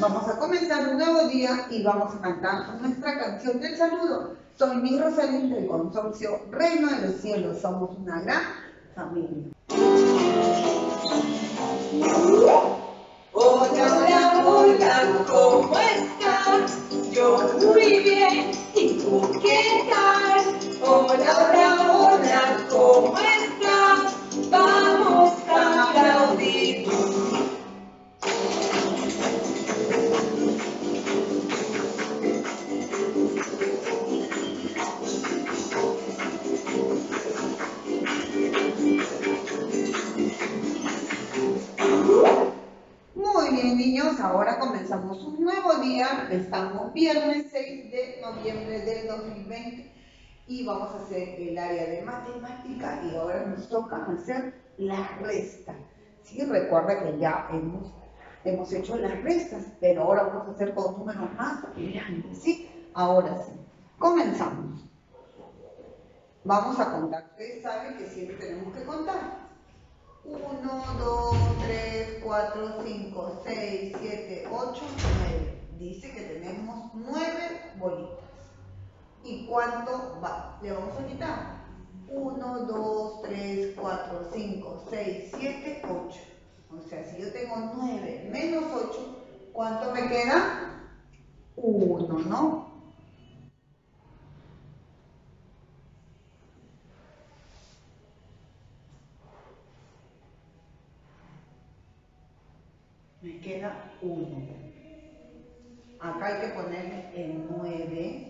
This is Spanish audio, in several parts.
Vamos a comenzar un nuevo día y vamos a cantar nuestra canción del saludo. Soy Miss Rosalind del Consorcio Reino de los Cielos. Somos una gran familia. Hola, hola, hola, ¿cómo estás? Yo muy bien, ¿y tú qué tal? Hola, hola, hola, ¿cómo estás? Vamos a aplaudir. Muy bien, niños, ahora comenzamos un nuevo día. Estamos viernes 6 de noviembre del 2020 y vamos a hacer el área de matemática y ahora nos toca hacer la resta. Sí, recuerda que ya hemos hecho las restas, pero ahora vamos a hacer con números más grandes, ¿sí? Ahora sí, comenzamos. Vamos a contar. Ustedes saben que siempre tenemos que contar. 1, 2, 3, 4, 5, 6, 7, 8, 9. Dice que tenemos 9 bolitas. ¿Y cuánto va? Le vamos a quitar. 1, 2, 3, 4, 5, 6, 7, 8. O sea, si yo tengo 9 menos 8, ¿cuánto me queda? 1, ¿no? Me queda 1. Acá hay que ponerle el 9.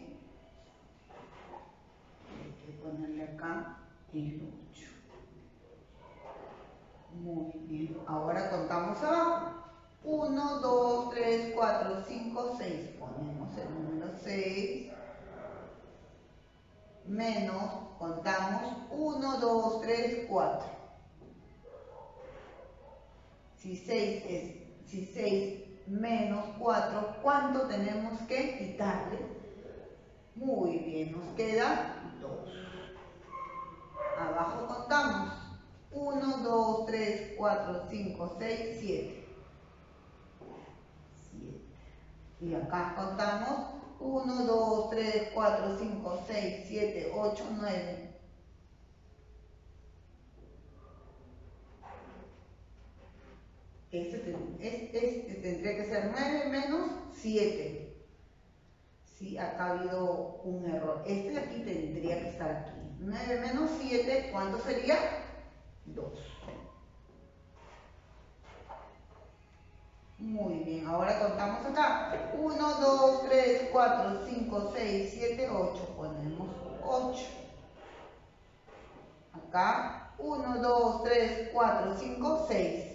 Hay que ponerle acá el 8. Muy bien. Ahora contamos abajo. 1, 2, 3, 4, 5, 6. Ponemos el número 6. Menos, contamos 1, 2, 3, 4. Si 6 menos 4, ¿cuánto tenemos que quitarle? Muy bien, nos queda 2. Abajo contamos 1, 2, 3, 4, 5, 6, 7. Y acá contamos 1, 2, 3, 4, 5, 6, 7, 8, 9. Este tendría que ser 9 menos 7. Sí, acá ha habido un error. Este de aquí tendría que estar aquí. 9 menos 7, ¿cuánto sería? 2. Muy bien, ahora contamos acá. 1, 2, 3, 4, 5, 6, 7, 8. Ponemos 8. Acá, 1, 2, 3, 4, 5, 6.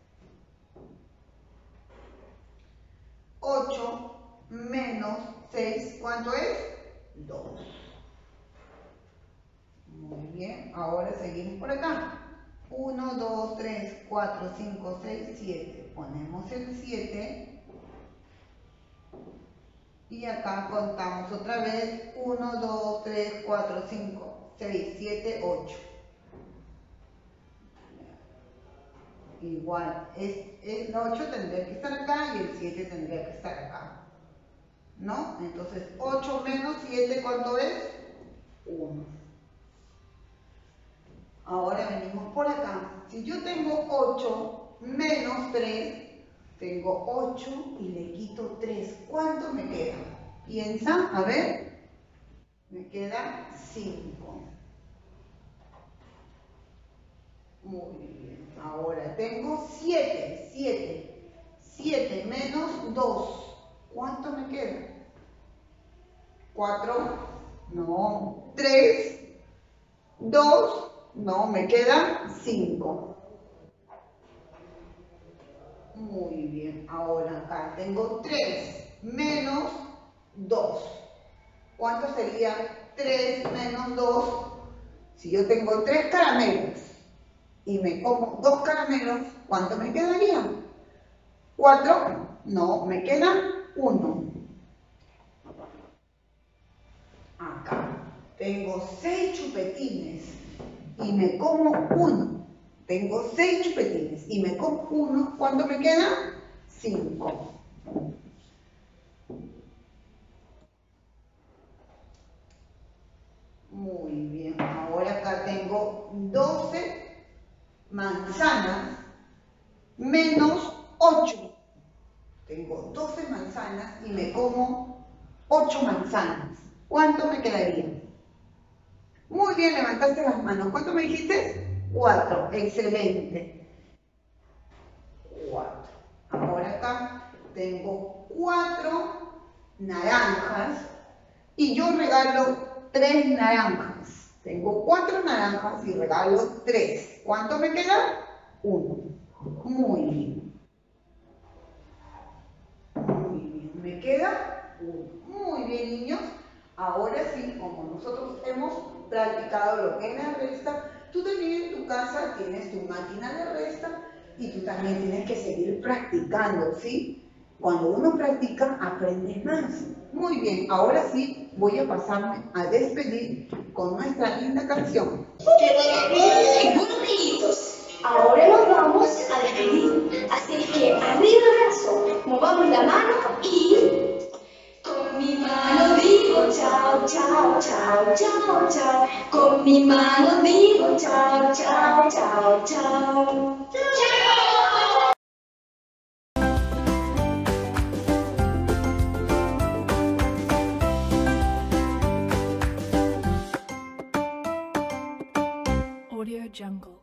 8 menos 6, ¿cuánto es? 2. Muy bien, ahora seguimos por acá. 1, 2, 3, 4, 5, 6, 7. Ponemos el 7. Y acá contamos otra vez. 1, 2, 3, 4, 5, 6, 7, 8. Igual, el 8 tendría que estar acá y el 7 tendría que estar acá. ¿No? Entonces, 8 menos 7, ¿cuánto es? 1. Ahora venimos por acá. Si yo tengo 8 menos 3, tengo 8 y le quito 3. ¿Cuánto me queda? Piensa, a ver. Me queda 5. Muy bien. Ahora tengo 7. 7 menos 2. ¿Cuánto me queda? 4. No. 3. 2. No, me quedan 5. Muy bien. Ahora acá tengo 3 menos 2. ¿Cuánto sería 3 menos 2? Si yo tengo 3 caramelos y me como 2 caramelos, ¿cuánto me quedaría? 4. No, me queda 1. Acá tengo 6 chupetines y me como 1. Tengo 6 chupetines y me como 1. ¿Cuánto me queda? 5. manzanas menos 8. Tengo 12 manzanas y me como 8 manzanas. ¿Cuánto me quedaría? Muy bien, levantaste las manos. ¿Cuánto me dijiste? 4. Excelente. 4. Ahora acá tengo 4 naranjas y yo regalo 3 naranjas. Tengo 4 naranjas y regalo 3. ¿Cuánto me queda? 1. Muy bien. Muy bien. Me queda 1. Muy bien, niños. Ahora sí, como nosotros hemos practicado lo que es la resta, tú también en tu casa tienes tu máquina de resta y tú también tienes que seguir practicando, ¿sí? Cuando uno practica, aprende más. Muy bien, ahora sí voy a pasarme a despedir con nuestra linda canción. ¡Qué maravilla! Bueno, amiguitos, ahora nos vamos a despedir. Así que arriba el brazo, movamos la mano y... Con mi mano digo chao, chao, chao, chao, chao. Con mi mano digo chao, chao, chao, chao. ¡Chao! Audio Jungle.